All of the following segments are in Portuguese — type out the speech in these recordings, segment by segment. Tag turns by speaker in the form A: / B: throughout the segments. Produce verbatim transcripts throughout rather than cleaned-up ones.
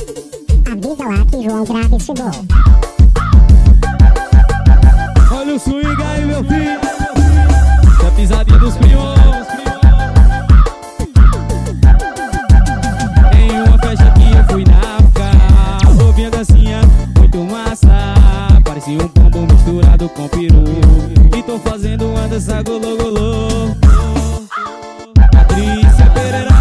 A: Avisa lá que João Graves chegou.
B: Olha o swing aí, meu filho. A pisadinha dos primos. Em uma festa que eu fui na África, ouvi a dancinha muito massa. Parecia um pombo misturado com peru. E tô fazendo uma dança golô golô. Patrícia Pereira.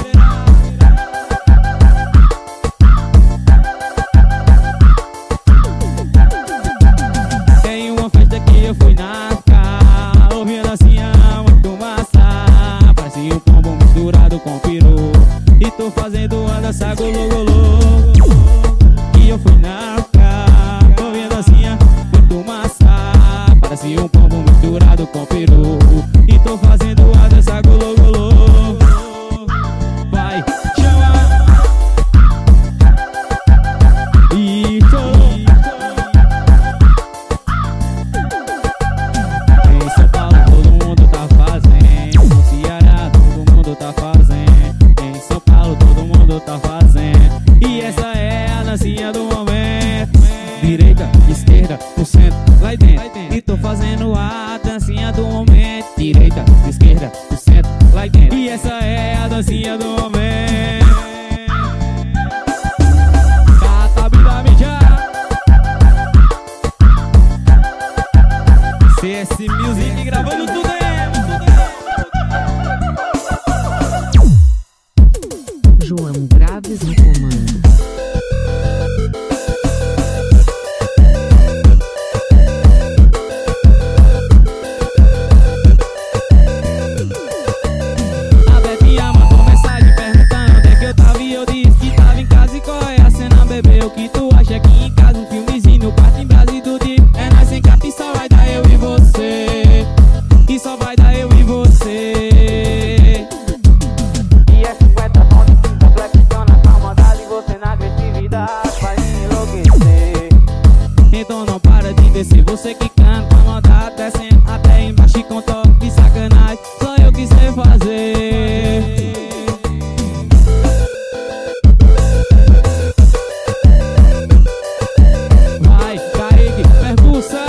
B: Em uma festa que eu fui na África, ouvi a dancinha muito massa. Parecia um pombo misturado com peru. E tô fazendo uma dança golô golô. E eu fui na África, ouvi a dancinha muito massa. Parecia um pombo misturado com peru. E tô fazendo uma dança golô golô. Vai, chama. E tô. Em São Paulo todo mundo tá fazendo. No Ceará todo mundo tá fazendo. Em São Paulo todo mundo tá fazendo. E essa é a dancinha do momento. Direita, esquerda, no centro, lá dentro. E tô fazendo a dancinha do momento. Direita, esquerda, no centro, lá dentro. E essa é a dancinha do momento. Cata vida mídia. C S Music gravando tudo é.
C: João Graves no comando.
B: A Betinha mandou mensagem perguntando onde é que eu tava e eu disse que tava em casa. E qual é a cena, bebê? O que tu acha aqui em casa? Um filmezinho no quarto em Brasil do tipo. É nós sem capa e só vai dar eu e você. E só vai dar eu e você. E é cinquenta tons de cinta, flexão na palma dali, você na agressividade vai me enlouquecer. Então não para de descer, você que canta com a maldade, descendo até embaixo e com toque de sacanagem. Só eu que sei fazer. Vai, Kaique, percussa.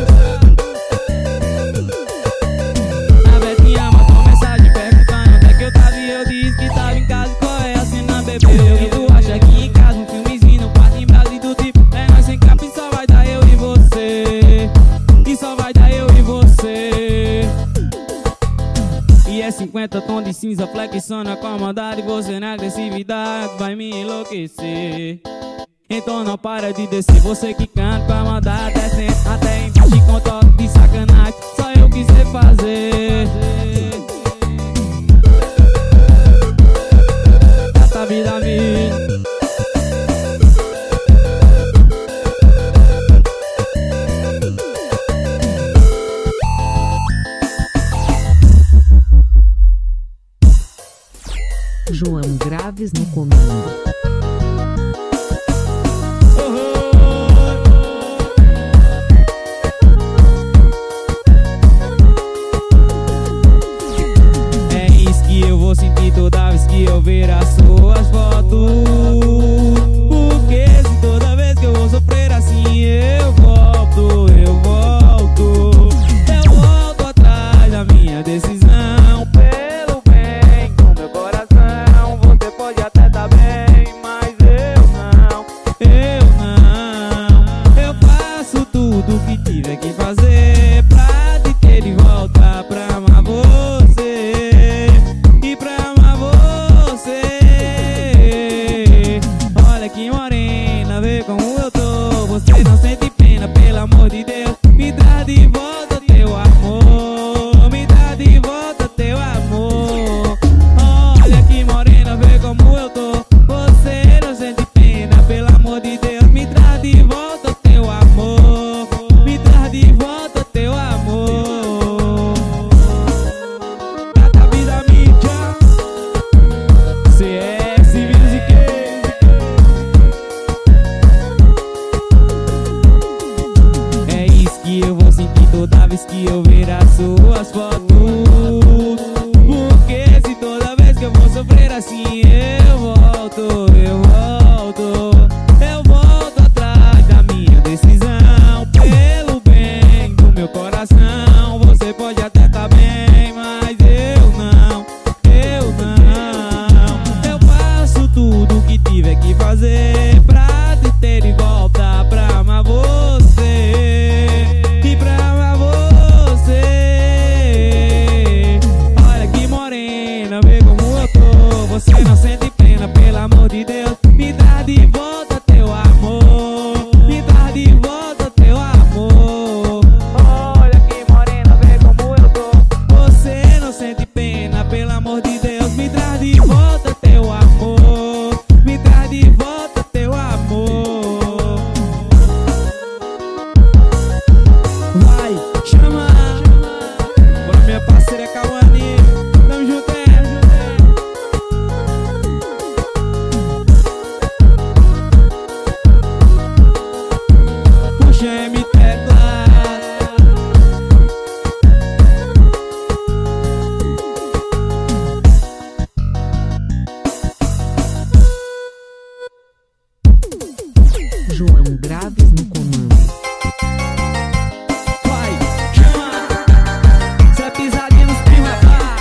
B: A Betinha mandou mensagem perguntando onde é que eu tava e eu disse que tava em casa. Qual é a cena, bebê? O que tu acha aqui em casa? Um filmezinho no quarto em Brasil do tipo. É nós sem capa e só vai dar eu e você. E só vai dar eu e você. E é cinquenta tons de cinza, flexão com a maldade, você na agressividade vai me enlouquecer. Então não para de descer, você que canta com a maldade, descendo até embaixo e com toque de sacanagem. Só eu que sei fazer. Essa vida minha.
C: João Graves no comando.
B: que tiver que fazer pra te ter de volta, pra amar você e pra amar você. Olha que morena, vê como eu tô. Você não sente pena, pelo amor de Deus, me traz de volta teu amor, me traz de volta teu amor. Olha que morena, vê como eu tô. Você não sente pena, pelo amor de Deus, me traz de volta teu amor, me traz de volta teu amor. Vai, chama, bora minha parceira Cauane, tamo junto, é. Puxa M Tecla.
C: João Graves no comando.
B: Vai, chama, cê é pisadinha nos prima,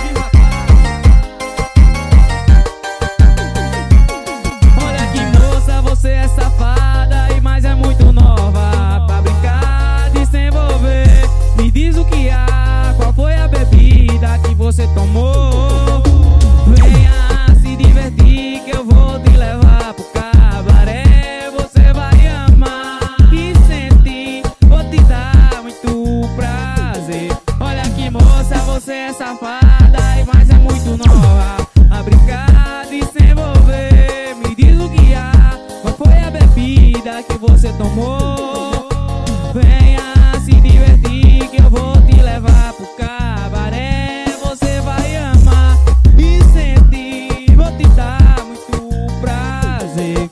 B: olha que moça, você é safada e mais é muito nova pra brincar de se envolver. Me diz o que há, qual foi a bebida que você tomou? Venha se divertir que eu vou te levar pro cabaré. Você vai amar e sentir, vou te dar muito prazer. Olha que moça, você é safada e mais é muito nova a brincar de se envolver. Me diz o que há, qual foi a bebida que você tomou? Venha se divertir que eu vou te levar pro cabaré. Você vai amar e sentir, vou te dar muito prazer.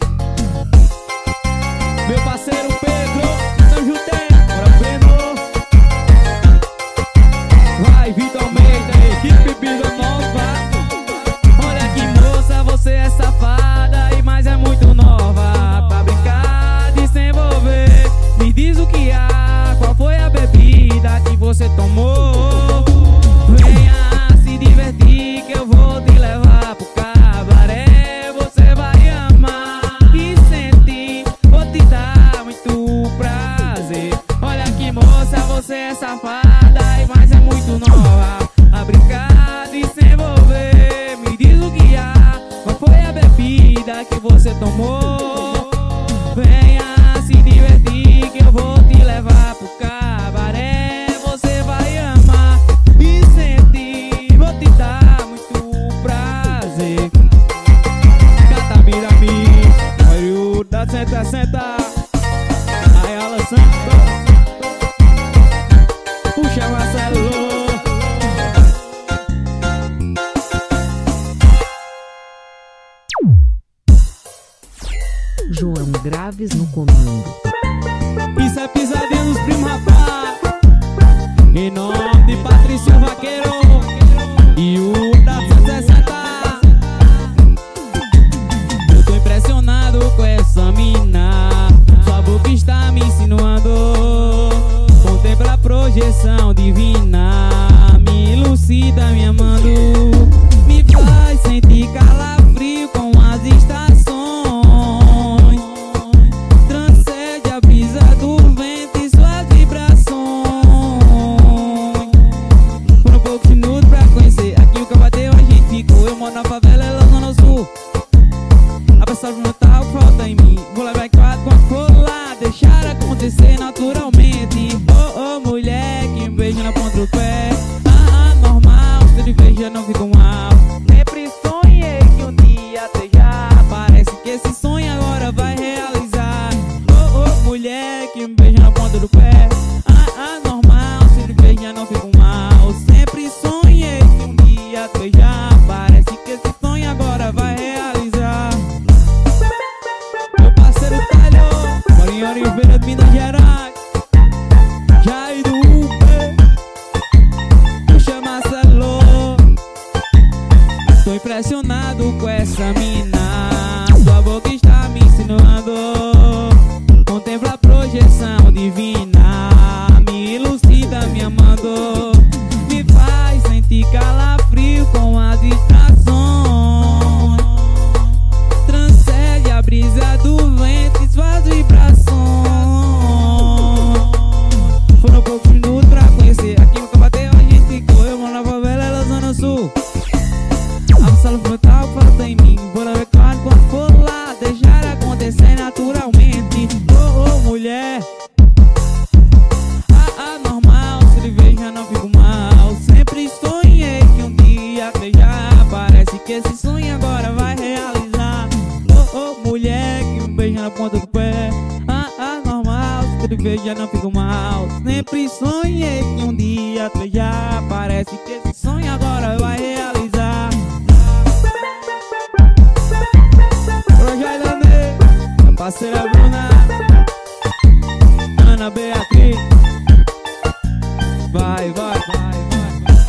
B: Meu parceiro Pedro, tamo junto, bora Pedro. Vai Vitor Almeida, equipe Bebida Nova. Olha que moça, você é safada e mais é muito nova pra brincar de se envolver. Me diz o que há, qual foi a bebida que você tomou? Venha se divertir que eu vou te levar pro cabaré. Você vai amar e sentir, vou te dar muito prazer. Olha que moça, você é safada e mais é muito nova a brincar de se envolver. Me diz o que há, qual foi a bebida que você tomou? Venha se divertir que eu vou te levar pro cabaré. Você vai amar e sentir, vou te dar muito prazer. Catabirami, Mariuda, senta, senta. Ayala Santo, puxa Marcelo.
C: João Graves no comando.
B: Isso é pisadinha dos primos, rapaz. Em nome de Patrício Vaqueiro e o da sessenta. Eu tô impressionado com essa mina, sua boca está me insinuando. Contempla a projeção divina, me elucida me amando. Me faz sentir calafrio com as estações. Transcende a brisa do vento e suas vibrações. Foram poucos minutos pra conhecer aqui o que bateu, a gente ficou. Eu moro na favela, ela zona sul. A pessoa perguntar o que falta em mim. Vou levar quatro com a flor lá, deixar acontecer naturalmente. Oh, oh, mulher que me beija na ponta do pé. Ah, ah, normal, se ele beija não fico mal. Sempre sonhei que um dia seja. Parece que esse sonho agora vai realizar. Oh, oh, mulher que me beija na ponta do pé. Ah, ah, normal, se ele beija não fico mal. Sempre sonhei que um dia seja. Parece que esse sonho agora vai realizar. Meu parceiro Talho, mora em Oliveira de Minas Gerais. na ponta do pé. Ah, ah, normal, se eu te vejo já não fico mal. Sempre sonhei que um dia te beijar. Parece que esse sonho agora vai realizar. Rogério Ney, minha parceira Bruna, Ana Beatriz. Vai, vai, vai, vai, vai,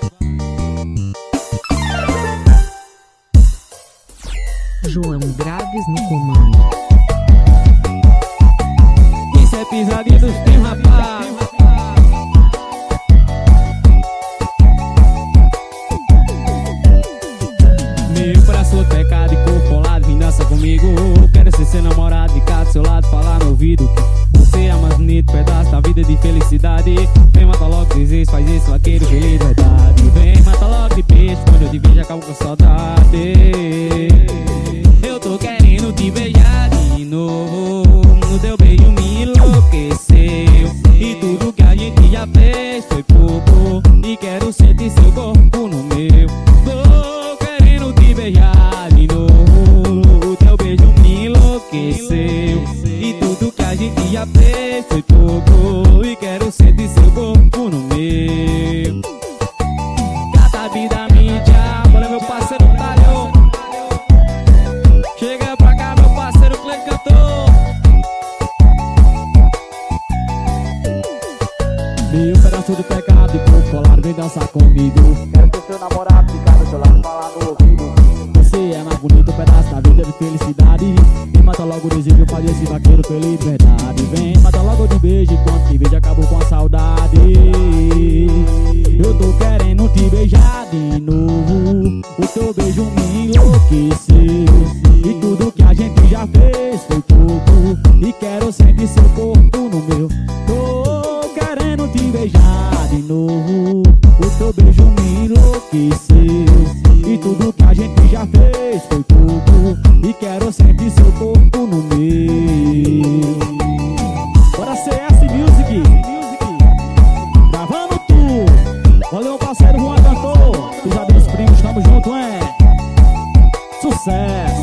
B: vai.
C: João Graves no comando.
B: Isso é pisadinha dos teus, rapaz. Meu braço pecado e corpo colado, vem dança comigo. Quero ser seu namorado, ficar do seu lado, falar no ouvido que você é mais bonito, pedaço da vida de felicidade. Vem matar logo desejo, faz isso, vaqueiro feliz, verdade. Vem matar logo de beijo, quando eu te vejo acabo com a saudade. Eu tô querendo te beijar de novo, no teu beijo me enlouqueceu. E tudo que a gente já fez foi pouco, e quero sentir seu corpo no meu. Tô querendo te beijar de novo, o teu beijo me enlouqueceu. E tudo que a gente já fez foi pouco, e quero sentir seu corpo no meu. Gata vida mídia, olha meu parceiro talhou. Chega pra cá meu parceiro Cleiton cantor. Meu pedaço do pecado e corpo colado, vem dançar comigo. Quero ser seu namorado, ficar do seu lado, falar no ouvido. Você é mais bonito, um pedaço da vida de felicidade. Vem mata logo o desejo, faz esse vaqueiro feliz, verdade. Vem mata logo de um beijo, quando te beijo acabou com a saudade. Eu tô querendo te beijar de novo, o teu beijo me enlouqueceu. E tudo que a gente já fez foi pouco, e quero sentir seu corpo no meu. Tô querendo te beijar de novo, o teu beijo me enlouqueceu. E tudo que a gente já fez foi pouco, e quero sentir seu corpo no meu. Bora C S Music, gravando tudo. Valeu parceiro Juan Cantor, os amigos primos, tamo junto, hein? Sucesso.